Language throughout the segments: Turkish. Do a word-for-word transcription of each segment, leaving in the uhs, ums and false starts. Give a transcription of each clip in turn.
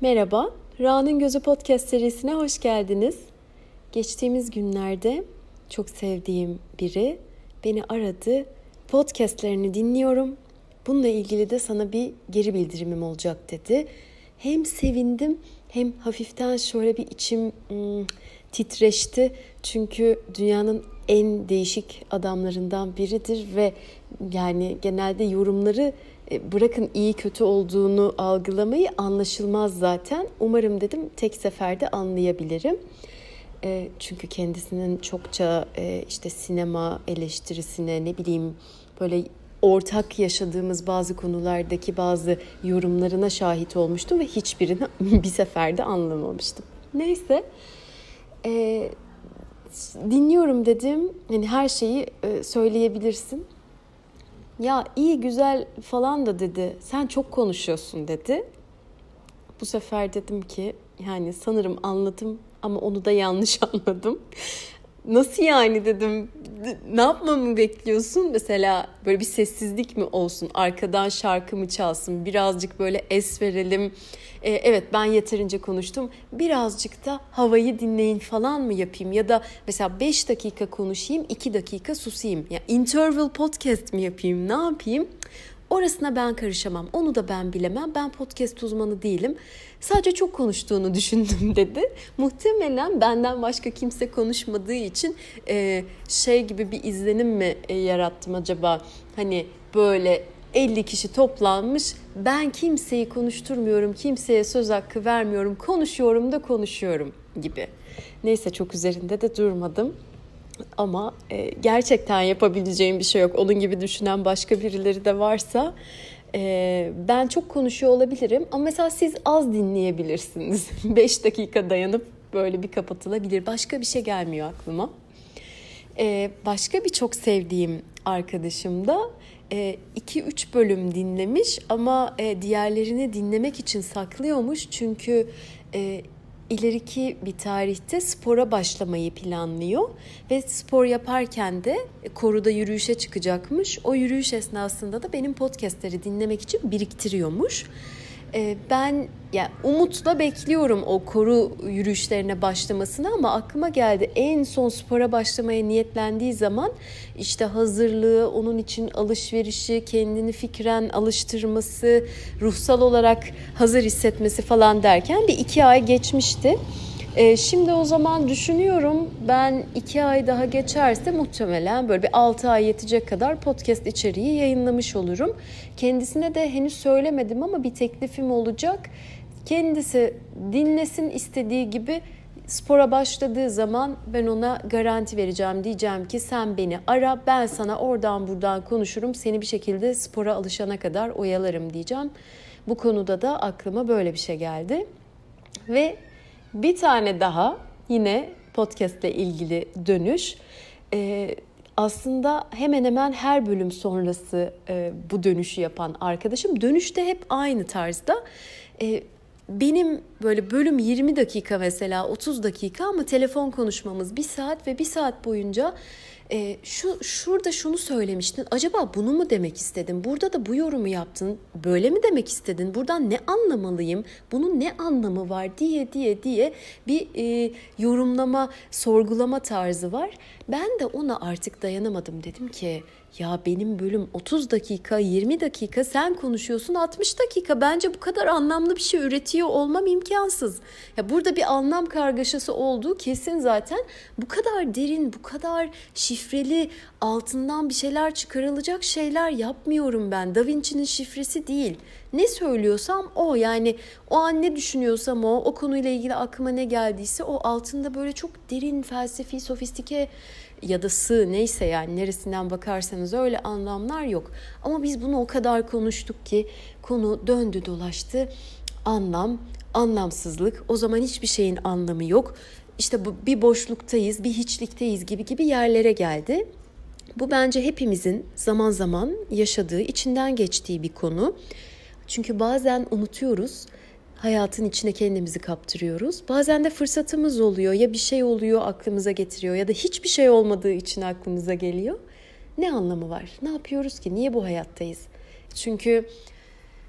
Merhaba, Ra'nın Gözü Podcast serisine hoş geldiniz. Geçtiğimiz günlerde çok sevdiğim biri beni aradı. Podcastlerini dinliyorum. Bununla ilgili de sana bir geri bildirimim olacak dedi. Hem sevindim hem hafiften şöyle bir içim hmm, titreşti. Çünkü dünyanın en değişik adamlarından biridir ve yani genelde yorumları bırakın iyi kötü olduğunu algılamayı anlaşılmaz zaten. Umarım dedim tek seferde anlayabilirim. E, çünkü kendisinin çokça e, işte sinema eleştirisine ne bileyim böyle ortak yaşadığımız bazı konulardaki bazı yorumlarına şahit olmuştum ve hiçbirini bir seferde anlamamıştım. Neyse e, dinliyorum dedim. Yani her şeyi e, söyleyebilirsin. Ya iyi güzel falan da dedi. Sen çok konuşuyorsun dedi. Bu sefer dedim ki yani sanırım anladım ama onu da yanlış anladım. Nasıl yani dedim. Ne yapmamı bekliyorsun? Mesela böyle bir sessizlik mi olsun? Arkadan şarkı mı çalsın? Birazcık böyle es verelim. Ee, evet ben yeterince konuştum. Birazcık da havayı dinleyin falan mı yapayım? Ya da mesela beş dakika konuşayım, iki dakika susayım. Ya interval podcast mi yapayım? Ne yapayım? Orasına ben karışamam. Onu da ben bilemem. Ben podcast uzmanı değilim. Sadece çok konuştuğunu düşündüm dedi. Muhtemelen benden başka kimse konuşmadığı için e, şey gibi bir izlenim mi e, yarattım acaba? Hani böyle elli kişi toplanmış. Ben kimseyi konuşturmuyorum. Kimseye söz hakkı vermiyorum. Konuşuyorum da konuşuyorum gibi. Neyse çok üzerinde de durmadım. Ama e, gerçekten yapabileceğim bir şey yok. Onun gibi düşünen başka birileri de varsa e, ben çok konuşuyor olabilirim. Ama mesela siz az dinleyebilirsiniz. beş dakika dayanıp böyle bir kapatılabilir. Başka bir şey gelmiyor aklıma. E, başka bir çok sevdiğim arkadaşım da iki üç bölüm dinlemiş ama e, diğerlerini dinlemek için saklıyormuş. Çünkü e, ileriki bir tarihte spora başlamayı planlıyor ve spor yaparken de koruda yürüyüşe çıkacakmış. O yürüyüş esnasında da benim podcastleri dinlemek için biriktiriyormuş. Ben ya umutla bekliyorum o koru yürüyüşlerine başlamasını ama aklıma geldi en son spora başlamaya niyetlendiği zaman işte hazırlığı, onun için alışverişi, kendini fikren alıştırması, ruhsal olarak hazır hissetmesi falan derken bir iki ay geçmişti. Ee, şimdi o zaman düşünüyorum ben iki ay daha geçerse muhtemelen böyle bir altı ay yetecek kadar podcast içeriği yayınlamış olurum. Kendisine de henüz söylemedim ama bir teklifim olacak. Kendisi dinlesin istediği gibi spora başladığı zaman ben ona garanti vereceğim. Diyeceğim ki sen beni ara ben sana oradan buradan konuşurum. Seni bir şekilde spora alışana kadar oyalarım diyeceğim. Bu konuda da aklıma böyle bir şey geldi. Ve bir tane daha yine podcast ile ilgili dönüş. Ee, aslında hemen hemen her bölüm sonrası e, bu dönüşü yapan arkadaşım. Dönüşte hep aynı tarzda. Ee, benim böyle bölüm yirmi dakika mesela otuz dakika ama telefon konuşmamız bir saat ve bir saat boyunca e, şu şurada şunu söylemiştin. Acaba bunu mu demek istedin? Burada da bu yorumu yaptın. Böyle mi demek istedin? Buradan ne anlamalıyım? Bunun ne anlamı var diye diye diye bir e, yorumlama, sorgulama tarzı var. Ben de ona artık dayanamadım. Dedim ki ya benim bölüm otuz dakika, yirmi dakika sen konuşuyorsun altmış dakika. Bence bu kadar anlamlı bir şey üretiyor olmam imkansız. Ya burada bir anlam kargaşası olduğu kesin zaten. Bu kadar derin, bu kadar şifreli, altından bir şeyler çıkarılacak şeyler yapmıyorum ben. Da Vinci'nin şifresi değil. Ne söylüyorsam o yani o an ne düşünüyorsam o, o konuyla ilgili aklıma ne geldiyse o altında böyle çok derin, felsefi, sofistike ya da sığ neyse yani neresinden bakarsanız öyle anlamlar yok. Ama biz bunu o kadar konuştuk ki konu döndü dolaştı. Anlam, anlamsızlık, o zaman hiçbir şeyin anlamı yok. İşte bu, bir boşluktayız, bir hiçlikteyiz gibi gibi yerlere geldi. Bu bence hepimizin zaman zaman yaşadığı, içinden geçtiği bir konu. Çünkü bazen unutuyoruz, hayatın içine kendimizi kaptırıyoruz. Bazen de fırsatımız oluyor, ya bir şey oluyor aklımıza getiriyor ya da hiçbir şey olmadığı için aklımıza geliyor. Ne anlamı var? Ne yapıyoruz ki? Niye bu hayattayız? Çünkü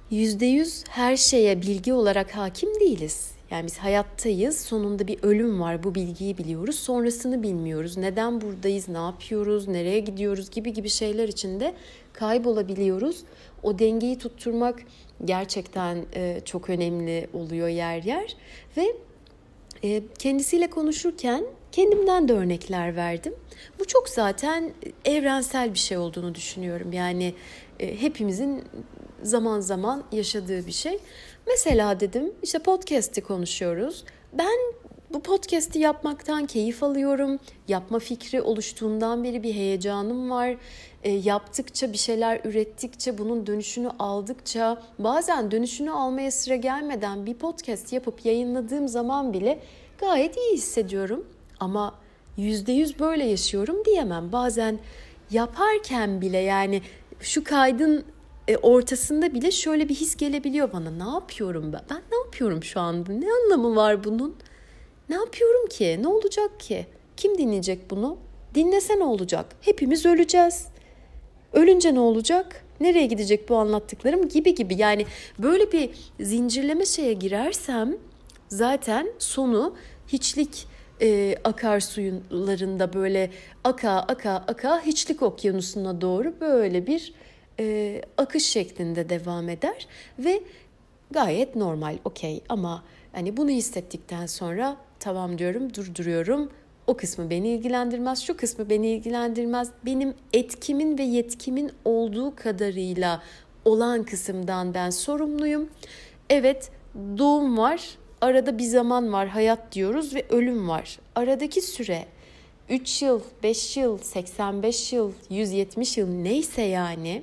yüzde yüz her şeye bilgi olarak hakim değiliz. Yani biz hayattayız, sonunda bir ölüm var, bu bilgiyi biliyoruz, sonrasını bilmiyoruz. Neden buradayız, ne yapıyoruz, nereye gidiyoruz gibi gibi şeyler içinde kaybolabiliyoruz. O dengeyi tutturmak gerçekten e, çok önemli oluyor yer yer. Ve e, kendisiyle konuşurken kendimden de örnekler verdim. Bu çok zaten evrensel bir şey olduğunu düşünüyorum. Yani e, hepimizin zaman zaman yaşadığı bir şey. Mesela dedim işte podcast'i konuşuyoruz. Ben bu podcast'i yapmaktan keyif alıyorum. Yapma fikri oluştuğundan beri bir heyecanım var. E, yaptıkça, bir şeyler ürettikçe, bunun dönüşünü aldıkça, bazen dönüşünü almaya sıra gelmeden bir podcast yapıp yayınladığım zaman bile gayet iyi hissediyorum. Ama yüzde yüz böyle yaşıyorum diyemem. Bazen yaparken bile, yani şu kaydın ortasında bile şöyle bir his gelebiliyor bana. Ne yapıyorum ben? Ben ne yapıyorum şu anda? Ne anlamı var bunun? Ne yapıyorum ki? Ne olacak ki? Kim dinleyecek bunu? Dinlese ne olacak? Hepimiz öleceğiz. Ölünce ne olacak? Nereye gidecek bu anlattıklarım gibi gibi. Yani böyle bir zincirleme şeye girersem zaten sonu hiçlik e, akarsuylarında böyle aka aka aka hiçlik okyanusuna doğru böyle bir e, akış şeklinde devam eder ve gayet normal, okey. Ama hani bunu hissettikten sonra tamam diyorum, durduruyorum. O kısmı beni ilgilendirmez, şu kısmı beni ilgilendirmez. Benim etkimin ve yetkimin olduğu kadarıyla olan kısımdan ben sorumluyum. Evet, doğum var, arada bir zaman var, hayat diyoruz ve ölüm var. Aradaki süre üç yıl, beş yıl, seksen beş yıl, yüz yetmiş yıl neyse yani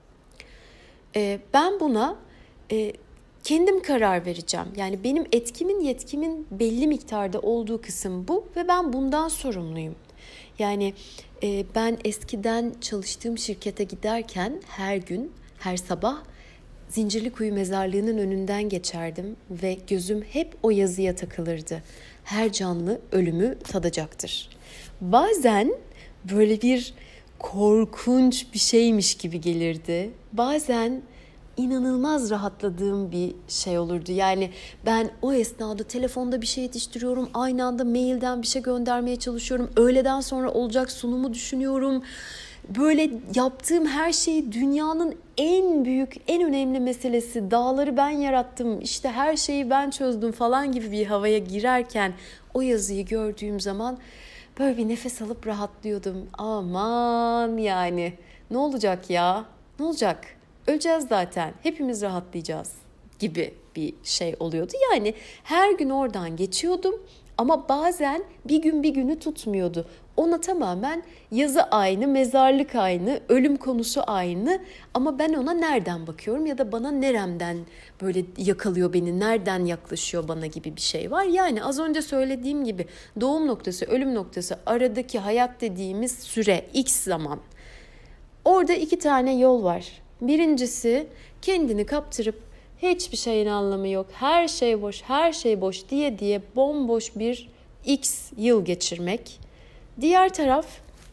e, ben buna e, kendim karar vereceğim. Yani benim etkimin, yetkimin belli miktarda olduğu kısım bu ve ben bundan sorumluyum. Yani e, ben eskiden çalıştığım şirkete giderken her gün, her sabah Zincirlikuyu mezarlığının önünden geçerdim ve gözüm hep o yazıya takılırdı. Her canlı ölümü tadacaktır. Bazen böyle bir korkunç bir şeymiş gibi gelirdi. Bazen inanılmaz rahatladığım bir şey olurdu. Yani ben o esnada telefonda bir şey yetiştiriyorum. Aynı anda mailden bir şey göndermeye çalışıyorum. Öğleden sonra olacak sunumu düşünüyorum. Böyle yaptığım her şey dünyanın en büyük, en önemli meselesi. Dağları ben yarattım, işte her şeyi ben çözdüm falan gibi bir havaya girerken o yazıyı gördüğüm zaman böyle bir nefes alıp rahatlıyordum. Aman yani ne olacak ya? Ne olacak? Öleceğiz zaten. Hepimiz rahatlayacağız gibi bir şey oluyordu. Yani her gün oradan geçiyordum ama bazen bir gün bir günü tutmuyordu. Ona tamamen yazı aynı, mezarlık aynı, ölüm konusu aynı ama ben ona nereden bakıyorum ya da bana neremden böyle yakalıyor beni, nereden yaklaşıyor bana gibi bir şey var. Yani az önce söylediğim gibi doğum noktası, ölüm noktası aradaki hayat dediğimiz süre, X zaman. Orada iki tane yol var. Birincisi kendini kaptırıp hiçbir şeyin anlamı yok, her şey boş, her şey boş diye diye bomboş bir X yıl geçirmek. Diğer taraf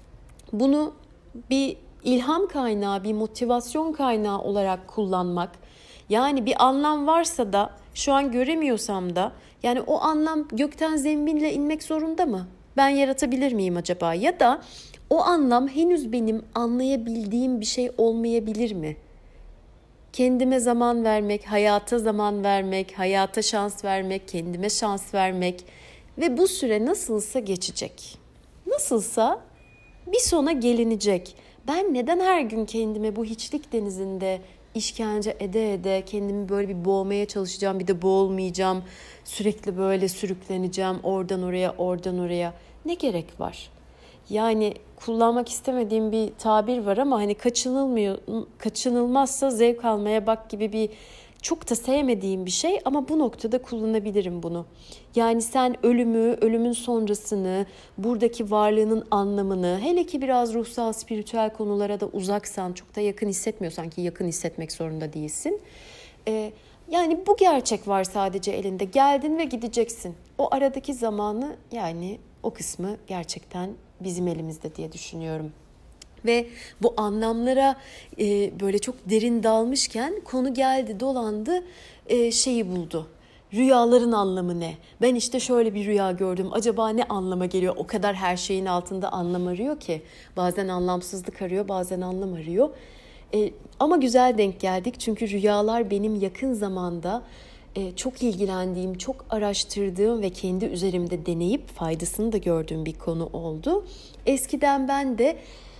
bunu bir ilham kaynağı, bir motivasyon kaynağı olarak kullanmak. Yani bir anlam varsa da şu an göremiyorsam da yani o anlam gökten zembille inmek zorunda mı? Ben yaratabilir miyim acaba? Ya da o anlam henüz benim anlayabildiğim bir şey olmayabilir mi? Kendime zaman vermek, hayata zaman vermek, hayata şans vermek, kendime şans vermek ve bu süre nasılsa geçecek. Nasılsa bir sona gelinecek. Ben neden her gün kendime bu hiçlik denizinde işkence ede ede kendimi böyle bir boğmaya çalışacağım, bir de boğulmayacağım, sürekli böyle sürükleneceğim oradan oraya, oradan oraya. Ne gerek var? Yani kullanmak istemediğim bir tabir var ama hani kaçınılmıyor, kaçınılmazsa zevk almaya bak gibi bir çok da sevmediğim bir şey ama bu noktada kullanabilirim bunu. Yani sen ölümü, ölümün sonrasını, buradaki varlığının anlamını, hele ki biraz ruhsal, spiritüel konulara da uzaksan, çok da yakın hissetmiyorsan ki yakın hissetmek zorunda değilsin. Ee, yani bu gerçek var sadece elinde. Geldin ve gideceksin. O aradaki zamanı yani o kısmı gerçekten bizim elimizde diye düşünüyorum. Ve bu anlamlara e, böyle çok derin dalmışken konu geldi dolandı e, şeyi buldu. Rüyaların anlamı ne? Ben işte şöyle bir rüya gördüm. Acaba ne anlama geliyor? O kadar her şeyin altında anlam arıyor ki. Bazen anlamsızlık arıyor, bazen anlam arıyor. E, ama güzel denk geldik. Çünkü rüyalar benim yakın zamanda e, çok ilgilendiğim, çok araştırdığım ve kendi üzerimde deneyip faydasını da gördüğüm bir konu oldu. Eskiden ben de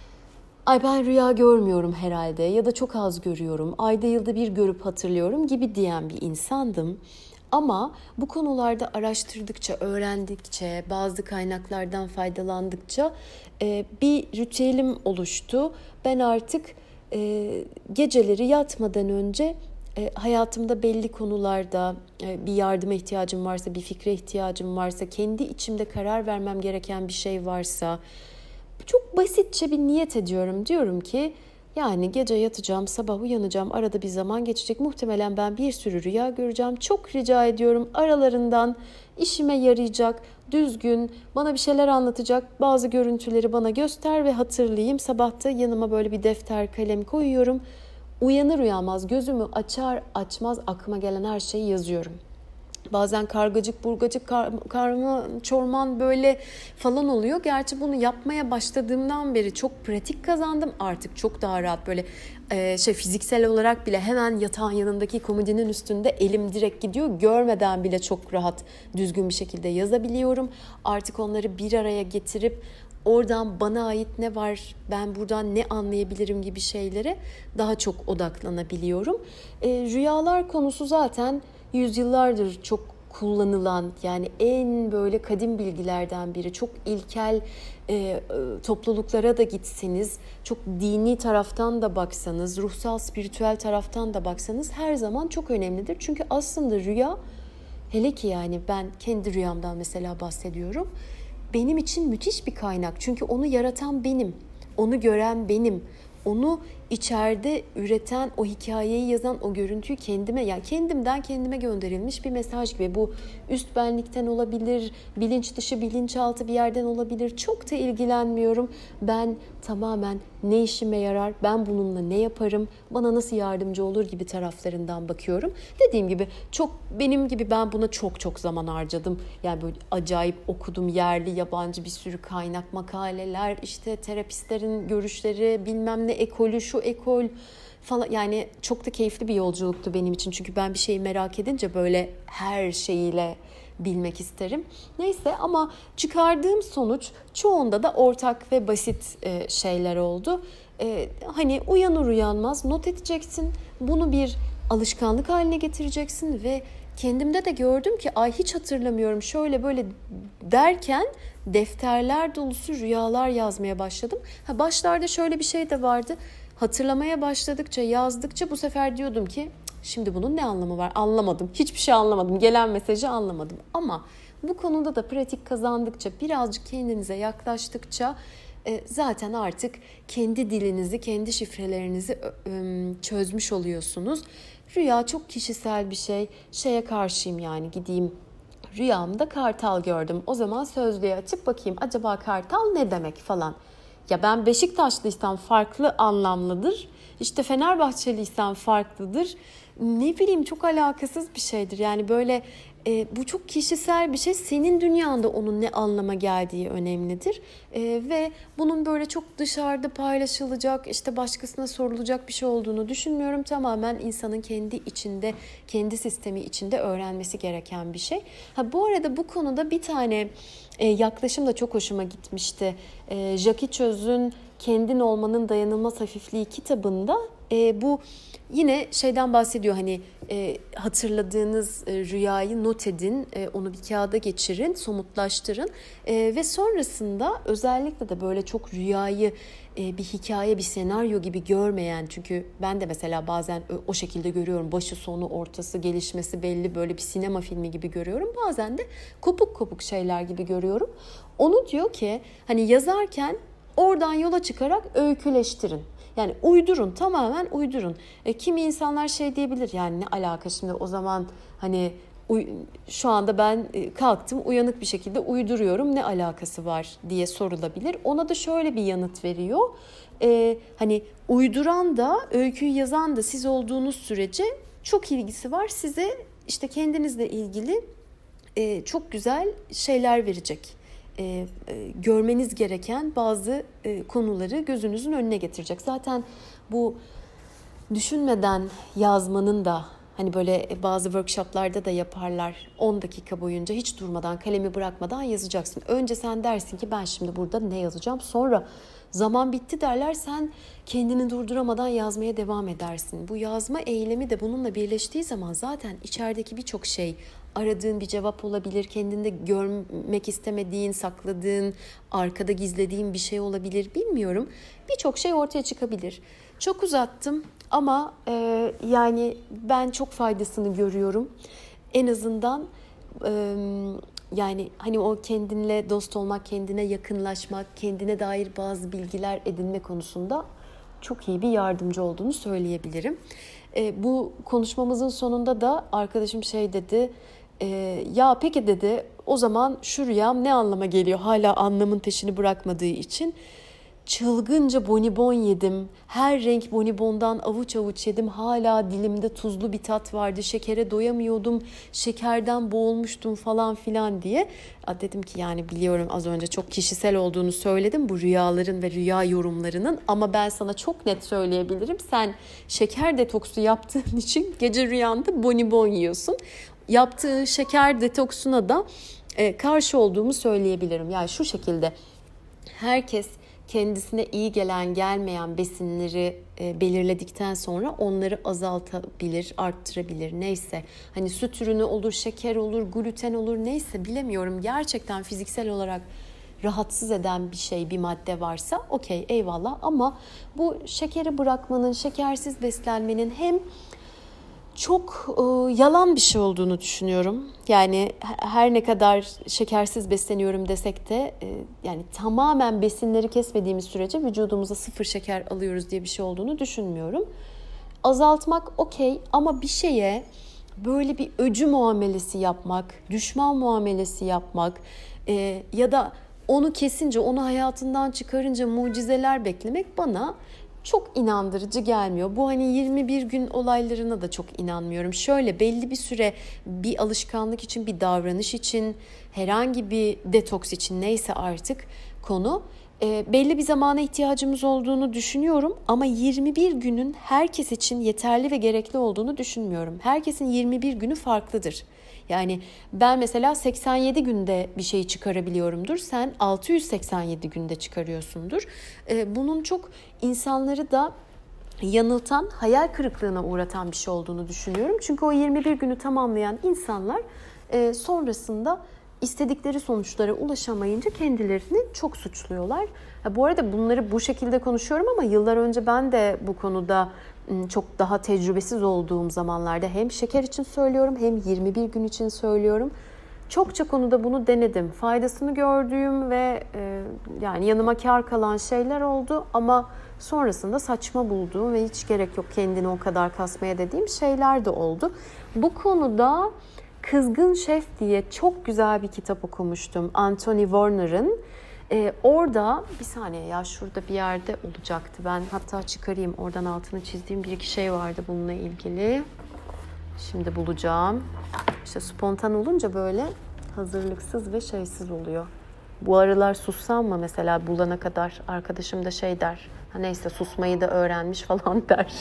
ay ben rüya görmüyorum herhalde ya da çok az görüyorum, ayda yılda bir görüp hatırlıyorum gibi diyen bir insandım. Ama bu konularda araştırdıkça, öğrendikçe, bazı kaynaklardan faydalandıkça e, bir ritüelim oluştu. Ben artık e, geceleri yatmadan önce e, hayatımda belli konularda e, bir yardıma ihtiyacım varsa, bir fikre ihtiyacım varsa, kendi içimde karar vermem gereken bir şey varsa çok basitçe bir niyet ediyorum. Diyorum ki yani gece yatacağım, sabah uyanacağım, arada bir zaman geçecek. Muhtemelen ben bir sürü rüya göreceğim. Çok rica ediyorum aralarından işime yarayacak, düzgün, bana bir şeyler anlatacak bazı görüntüleri bana göster ve hatırlayayım. Sabahta yanıma böyle bir defter, kalem koyuyorum. Uyanır uyanmaz gözümü açar açmaz aklıma gelen her şeyi yazıyorum. Bazen kargacık, burgacık, kar, karma, çorman böyle falan oluyor. Gerçi bunu yapmaya başladığımdan beri çok pratik kazandım. Artık çok daha rahat böyle e, şey fiziksel olarak bile hemen yatağın yanındaki komodinin üstünde elim direkt gidiyor. Görmeden bile çok rahat, düzgün bir şekilde yazabiliyorum. Artık onları bir araya getirip oradan bana ait ne var, ben buradan ne anlayabilirim gibi şeylere daha çok odaklanabiliyorum. E, rüyalar konusu zaten yüzyıllardır çok kullanılan, yani en böyle kadim bilgilerden biri. Çok ilkel e, topluluklara da gitseniz, çok dini taraftan da baksanız, ruhsal, spiritüel taraftan da baksanız her zaman çok önemlidir. Çünkü aslında rüya, hele ki yani ben kendi rüyamdan mesela bahsediyorum, benim için müthiş bir kaynak. Çünkü onu yaratan benim, onu gören benim. Onu içeride üreten, o hikayeyi yazan, o görüntüyü kendime, yani kendimden kendime gönderilmiş bir mesaj gibi. Bu üst benlikten olabilir, bilinç dışı, bilinçaltı bir yerden olabilir. Çok da ilgilenmiyorum. Ben tamamen ne işime yarar, ben bununla ne yaparım, bana nasıl yardımcı olur gibi taraflarından bakıyorum. Dediğim gibi çok benim gibi ben buna çok çok zaman harcadım. Yani böyle acayip okudum, yerli, yabancı bir sürü kaynak, makaleler, işte terapistlerin görüşleri, bilmem ne ekolü, şu ekol falan. Yani çok da keyifli bir yolculuktu benim için. Çünkü ben bir şeyi merak edince böyle her şeyiyle bilmek isterim. Neyse, ama çıkardığım sonuç çoğunda da ortak ve basit şeyler oldu. Hani uyanır uyanmaz not edeceksin. Bunu bir alışkanlık haline getireceksin ve kendimde de gördüm ki ay hiç hatırlamıyorum şöyle böyle derken defterler dolusu rüyalar yazmaya başladım. Ha, başlarda şöyle bir şey de vardı. Hatırlamaya başladıkça, yazdıkça bu sefer diyordum ki şimdi bunun ne anlamı var? Anlamadım. Hiçbir şey anlamadım. Gelen mesajı anlamadım. Ama bu konuda da pratik kazandıkça, birazcık kendinize yaklaştıkça zaten artık kendi dilinizi, kendi şifrelerinizi çözmüş oluyorsunuz. Rüya çok kişisel bir şey. Şeye karşıyım, yani gideyim rüyamda kartal gördüm. O zaman sözlüğe açıp bakayım acaba kartal ne demek falan. Ya ben Beşiktaşlıysam farklı anlamlıdır. İşte Fenerbahçeliysem farklıdır. Ne bileyim, çok alakasız bir şeydir. Yani böyle e, bu çok kişisel bir şey. Senin dünyanda onun ne anlama geldiği önemlidir. E, ve bunun böyle çok dışarıda paylaşılacak, işte başkasına sorulacak bir şey olduğunu düşünmüyorum. Tamamen insanın kendi içinde, kendi sistemi içinde öğrenmesi gereken bir şey. Ha, bu arada bu konuda bir tane e, yaklaşım da çok hoşuma gitmişti. E, Jackie Chöz'ün Kendin Olmanın Dayanılmaz Hafifliği kitabında e, bu yine şeyden bahsediyor. Hani e, hatırladığınız e, rüyayı not edin, e, onu bir kağıda geçirin, somutlaştırın e, ve sonrasında özellikle de böyle çok rüyayı e, bir hikaye, bir senaryo gibi görmeyen, çünkü ben de mesela bazen o şekilde görüyorum, başı sonu ortası gelişmesi belli, böyle bir sinema filmi gibi görüyorum, bazen de kopuk kopuk şeyler gibi görüyorum. Onu diyor ki hani yazarken oradan yola çıkarak öyküleştirin. Yani uydurun, tamamen uydurun. E, kimi insanlar şey diyebilir, yani ne alaka şimdi o zaman hani şu anda ben kalktım uyanık bir şekilde uyduruyorum, ne alakası var diye sorulabilir. Ona da şöyle bir yanıt veriyor. Ee, hani uyduran da öyküyü yazan da siz olduğunuz sürece çok ilgisi var. Size işte kendinizle ilgili e, çok güzel şeyler verecek. E, e, görmeniz gereken bazı e, konuları gözünüzün önüne getirecek. Zaten bu düşünmeden yazmanın da hani böyle bazı workshoplarda da yaparlar. on dakika boyunca hiç durmadan, kalemi bırakmadan yazacaksın. Önce sen dersin ki ben şimdi burada ne yazacağım? Sonra zaman bitti derler, sen kendini durduramadan yazmaya devam edersin. Bu yazma eylemi de bununla birleştiği zaman zaten içerideki birçok şey, aradığın bir cevap olabilir, kendinde görmek istemediğin, sakladığın, arkada gizlediğin bir şey olabilir, bilmiyorum. Birçok şey ortaya çıkabilir. Çok uzattım ama e, yani ben çok faydasını görüyorum. En azından e, yani hani o kendinle dost olmak, kendine yakınlaşmak, kendine dair bazı bilgiler edinme konusunda çok iyi bir yardımcı olduğunu söyleyebilirim. E, bu konuşmamızın sonunda da arkadaşım şey dedi, e, ya peki dedi, o zaman şu rüyam ne anlama geliyor hala anlamın peşini bırakmadığı için. Çılgınca bonibon yedim. Her renk bonibondan avuç avuç yedim. Hala dilimde tuzlu bir tat vardı. Şekere doyamıyordum. Şekerden boğulmuştum falan filan diye. Dedim ki yani biliyorum az önce çok kişisel olduğunu söyledim bu rüyaların ve rüya yorumlarının. Ama ben sana çok net söyleyebilirim. Sen şeker detoksu yaptığın için gece rüyanda bonibon yiyorsun. Yaptığı şeker detoksuna da karşı olduğumu söyleyebilirim. Yani şu şekilde herkes kendisine iyi gelen, gelmeyen besinleri e, belirledikten sonra onları azaltabilir, arttırabilir. Neyse, hani süt ürünü olur, şeker olur, gluten olur, neyse bilemiyorum. Gerçekten fiziksel olarak rahatsız eden bir şey, bir madde varsa okey, eyvallah. Ama bu şekeri bırakmanın, şekersiz beslenmenin hem çok e, yalan bir şey olduğunu düşünüyorum. Yani her ne kadar şekersiz besleniyorum desek de e, yani tamamen besinleri kesmediğimiz sürece vücudumuza sıfır şeker alıyoruz diye bir şey olduğunu düşünmüyorum. Azaltmak okey ama bir şeye böyle bir öcü muamelesi yapmak, düşman muamelesi yapmak e, ya da onu kesince, onu hayatından çıkarınca mucizeler beklemek bana çok inandırıcı gelmiyor. Bu hani yirmi bir gün olaylarına da çok inanmıyorum. Şöyle belli bir süre bir alışkanlık için, bir davranış için, herhangi bir detoks için neyse artık konu e, belli bir zamana ihtiyacımız olduğunu düşünüyorum. Ama yirmi bir günün herkes için yeterli ve gerekli olduğunu düşünmüyorum. Herkesin yirmi bir günü farklıdır. Yani ben mesela seksen yedi günde bir şeyi çıkarabiliyorumdur. Sen altı yüz seksen yedi günde çıkarıyorsundur. Bunun çok insanları da yanıltan, hayal kırıklığına uğratan bir şey olduğunu düşünüyorum. Çünkü o yirmi bir günü tamamlayan insanlar sonrasında istedikleri sonuçlara ulaşamayınca kendilerini çok suçluyorlar. Bu arada bunları bu şekilde konuşuyorum ama yıllar önce ben de bu konuda çok daha tecrübesiz olduğum zamanlarda hem şeker için söylüyorum hem yirmi bir gün için söylüyorum. Çokça konuda bunu denedim. Faydasını gördüğüm ve e, yani yanıma kâr kalan şeyler oldu ama sonrasında saçma bulduğum ve hiç gerek yok kendini o kadar kasmaya dediğim şeyler de oldu. Bu konuda Kızgın Şef diye çok güzel bir kitap okumuştum. Anthony Warner'ın. Ee, orada bir saniye ya şurada bir yerde olacaktı. Ben hatta çıkarayım. Oradan altını çizdiğim bir iki şey vardı bununla ilgili. Şimdi bulacağım. İşte spontan olunca böyle hazırlıksız ve şeysiz oluyor. Bu aralar sussam mı mesela bulana kadar arkadaşım da şey der. Ha neyse susmayı da öğrenmiş falan der.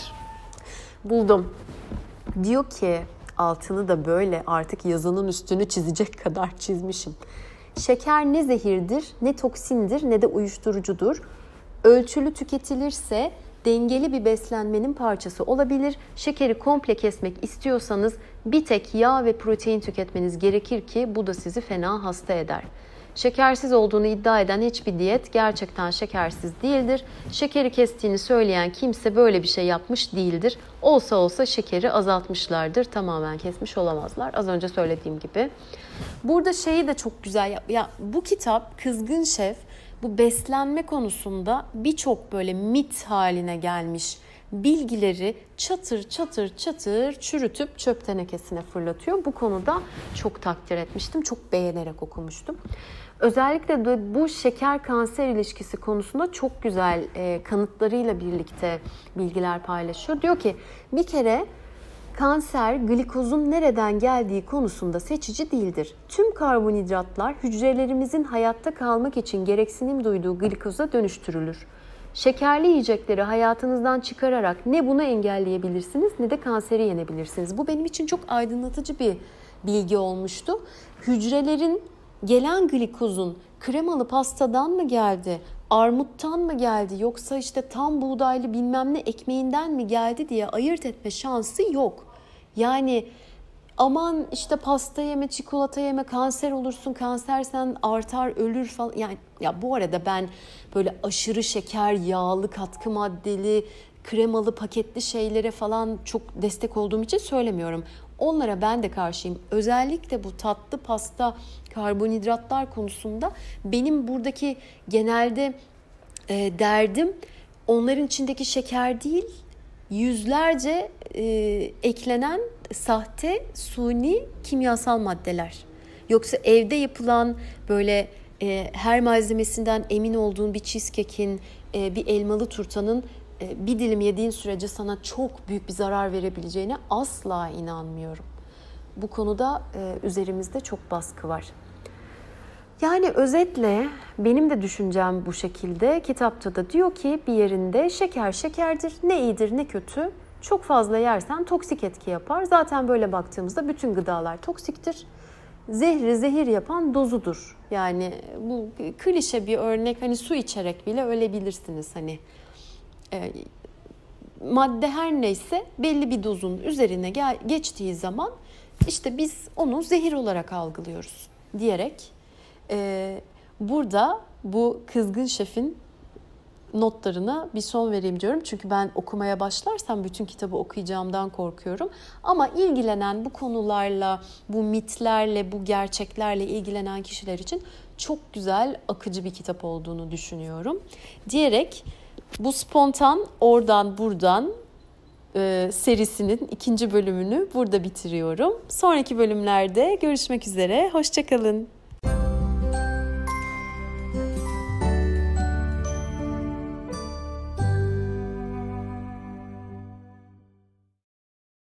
Buldum. Diyor ki altını da böyle artık yazının üstünü çizecek kadar çizmişim. Şeker ne zehirdir, ne toksindir, ne de uyuşturucudur. Ölçülü tüketilirse dengeli bir beslenmenin parçası olabilir. Şekeri komple kesmek istiyorsanız bir tek yağ ve protein tüketmeniz gerekir ki bu da sizi fena hasta eder. Şekersiz olduğunu iddia eden hiçbir diyet gerçekten şekersiz değildir. Şekeri kestiğini söyleyen kimse böyle bir şey yapmış değildir. Olsa olsa şekeri azaltmışlardır. Tamamen kesmiş olamazlar. Az önce söylediğim gibi. Burada şeyi de çok güzel yap. Ya bu kitap Kızgın Şef bu beslenme konusunda birçok böyle mit haline gelmiş bilgileri çatır çatır çatır çürütüp çöp tenekesine fırlatıyor. Bu konuda çok takdir etmiştim, çok beğenerek okumuştum. Özellikle de bu şeker kanser ilişkisi konusunda çok güzel e, kanıtlarıyla birlikte bilgiler paylaşıyor. Diyor ki bir kere kanser glikozun nereden geldiği konusunda seçici değildir. Tüm karbonhidratlar hücrelerimizin hayatta kalmak için gereksinim duyduğu glikoza dönüştürülür. Şekerli yiyecekleri hayatınızdan çıkararak ne bunu engelleyebilirsiniz ne de kanseri yenebilirsiniz. Bu benim için çok aydınlatıcı bir bilgi olmuştu. Hücrelerin gelen glikozun kremalı pastadan mı geldi, armuttan mı geldi yoksa işte tam buğdaylı bilmem ne ekmeğinden mi geldi diye ayırt etme şansı yok. Yani aman işte pasta yeme, çikolata yeme, kanser olursun, kansersen artar, ölür falan. Yani ya bu arada ben böyle aşırı şeker, yağlı, katkı maddeli, kremalı, paketli şeylere falan çok destek olduğum için söylemiyorum. Onlara ben de karşıyım. Özellikle bu tatlı, pasta, karbonhidratlar konusunda benim buradaki genelde e, derdim onların içindeki şeker değil, yüzlerce e, eklenen sahte, suni kimyasal maddeler. Yoksa evde yapılan böyle e, her malzemesinden emin olduğun bir cheesecake'in, e, bir elmalı turtanın e, bir dilim yediğin sürece sana çok büyük bir zarar verebileceğine asla inanmıyorum. Bu konuda e, üzerimizde çok baskı var. Yani özetle benim de düşüncem bu şekilde. Kitapta da diyor ki bir yerinde şeker şekerdir. Ne iyidir ne kötü. Çok fazla yersen toksik etki yapar. Zaten böyle baktığımızda bütün gıdalar toksiktir. Zehri zehir yapan dozudur. Yani bu klişe bir örnek. Hani su içerek bile ölebilirsiniz. Hani e, madde her neyse belli bir dozun üzerine gel, geçtiği zaman işte biz onu zehir olarak algılıyoruz diyerek Ee, burada bu kızgın şefin notlarına bir son vereyim diyorum. Çünkü ben okumaya başlarsam bütün kitabı okuyacağımdan korkuyorum. Ama ilgilenen bu konularla, bu mitlerle, bu gerçeklerle ilgilenen kişiler için çok güzel, akıcı bir kitap olduğunu düşünüyorum. Diyerek bu spontan oradan buradan e, serisinin ikinci bölümünü burada bitiriyorum. Sonraki bölümlerde görüşmek üzere. Hoşça kalın.